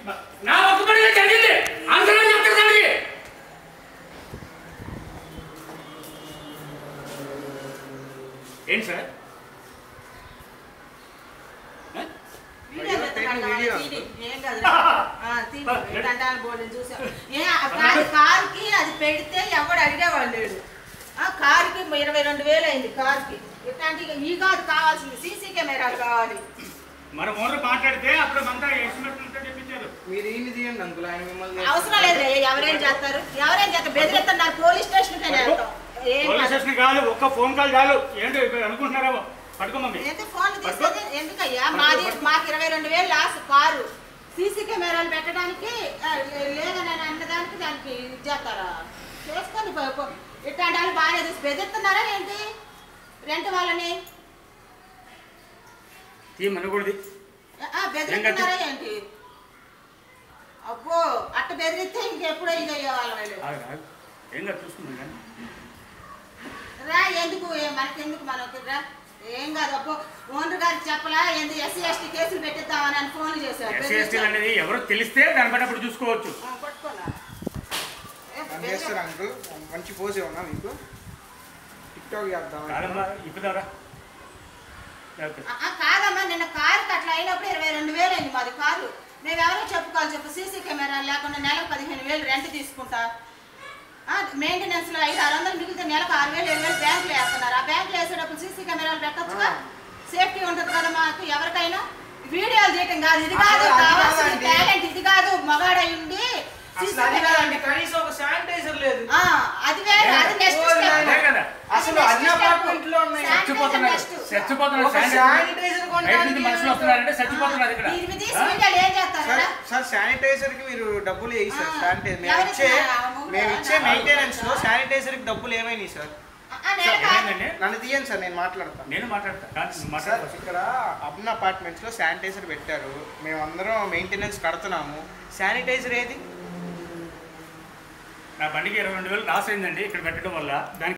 నా ఒక్కపడిగా జరిగింది అందరూ చెప్తారు దానికి. ఏంటి సార్ కారుకి అది పెడితే ఎవడు అడిగేవాళ్ళు లేడు. కారుకి 22,000 అయింది కారుకి. ఇట్లాంటి ఈ కాదు కావాల్సింది సీసీ కెమెరాలు కావాలి. మరి ఓనర్ మాట్లాడితే అప్పుడు అంతా ఎస్టిమేట్ చెప్పించారు. మీరు ఏమి తీయండి అంకుల్, ఆయన మిమ్మల్ని అవసరం లేదు. ఎవరేం చేస్తారు బెదిరిస్తున్నారు. పోలీస్ స్టేషన్ పోలీస్ స్టేషన్ కాదు, ఒక్క ఫోన్ కాల్ చాలు. ఏంటి అనుకుంటున్నారా? పట్టుకోమమ్మీ. ఫోన్ తీసేది ఎందుకయ్యా? మాకు 22,000 లాస్ కారు. సీసీ కెమెరాలు పెట్టడానికి లేదని అన్నదానికి దానికి చేస్తారా? చేసుకొని ఇట్లాంటి వాళ్ళు బాగా చూసి బెదిరిస్తున్నారా ఏంటి రెంట్ వాళ్ళని? బెదిరిస్తున్నారా ఏంటి? అబ్బో అట్ట బెదిరిస్తే ఇంకెప్పుడో ఇది అయ్యేవాళ్ళం. రా ఎందుకు మనకెందుకు మనకు రా ఏం కాదు. అబ్బో ఓనర్ గారికి చెప్పలా ఎందుకు ఎస్సీ ఎస్టీ కేసులు పెట్టిద్దామని అని ఫోన్లు చేశారు. ఎవరో తెలిస్తే దాని పట్ల అప్పుడు చూసుకోవచ్చు. అంకుల్ మంచి పోజ్ ఏమన్నా మీకు టిక్ టాక్ చేద్దాం ఇప్పుదారా? కాదమ్మా నిన్న కారుకి అట్లా అయినప్పుడు 22,000 అయింది మాది కారు. మేము ఎవరో చెప్పుకోవాలి చెప్పు. సీసీ కెమెరా లేకుండా నెలకు 15,000 రెంట్ తీసుకుంటా. మెయింటెనెన్స్ లో 500-600 మిగిలితే నెలకు 6,000-7,000 బ్యాంకులు వేస్తున్నారు. ఆ బ్యాంకులు వేసేటప్పుడు సీసీ కెమెరాలు పెట్టచ్చుగా, సేఫ్టీ ఉంటుంది కదా మాకు. ఎవరికైనా వీడియోలు చేయటం కాదు, ఇది కాదు కావాల్సిన టాలెంట్. ఇది కాదు మగాడై ఉండి కనీసం ఒక శానిటైజర్ లేదు. అది వేరే, అది నెక్స్ట్ స్టెప్. అసలు అన్ని అపార్ట్మెంట్లో ఉన్నాయి. సార్ శానిటైజర్ కి మీరు డబ్బులు వేయి సార్. శానిటైజర్ మేము ఇచ్చే మెయింటెనెన్స్ లో శానిటైజర్ కి డబ్బులు ఏమైనాయి సార్? నన్ను తీయండి సార్, నేను మాట్లాడతాను. ఇక్కడ అబ్న అపార్ట్మెంట్స్ లో శానిటైజర్ పెట్టారు. మేమందరం మెయింటెనెన్స్ కడుతున్నాము. శానిటైజర్ ఏది? నా బండికి 22,000 లాస్ అయిందండి ఇక్కడ పెట్టడం వల్ల. దానికి